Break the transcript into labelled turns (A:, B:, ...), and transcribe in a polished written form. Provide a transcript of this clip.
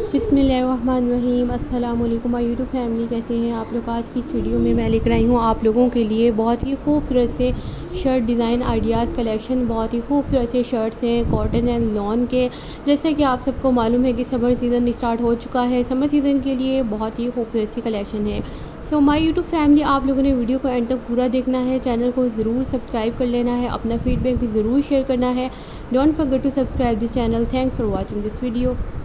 A: बिस्मिल्लाहिर्रहमानिर्रहीम। अस्सलाम वालेकुम माय यूट्यूब फैमिली, कैसे हैं आप लोग। आज की इस वीडियो में मैं लेकर आई हूँ आप लोगों के लिए बहुत ही खूबसूरत से शर्ट डिज़ाइन आइडियाज़ कलेक्शन। बहुत ही खूबसूरत से शर्ट्स हैं कॉटन एंड लॉन के। जैसे कि आप सबको मालूम है कि समर सीज़न स्टार्ट हो चुका है। समर सीज़न के लिए बहुत ही खूबसूरत सी कलेक्शन है। सो माय यूट्यूब फैमिली, आप लोगों ने वीडियो को एंड तक पूरा देखना है। चैनल को ज़रूर सब्सक्राइब कर लेना है, अपना फीडबैक भी ज़रूर शेयर करना है। Don't forget to subscribe this channel. Thanks for watching this video.